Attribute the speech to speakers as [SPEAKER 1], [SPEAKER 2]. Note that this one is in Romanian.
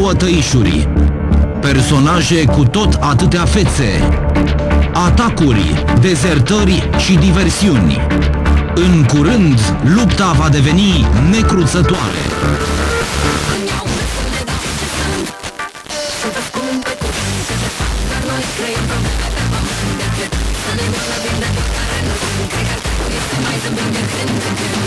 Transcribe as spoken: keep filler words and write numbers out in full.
[SPEAKER 1] două tăișuri, personaje cu tot atâtea fețe, atacuri, dezertări și diversiuni. În curând, lupta va deveni necruțătoare.
[SPEAKER 2] Să ne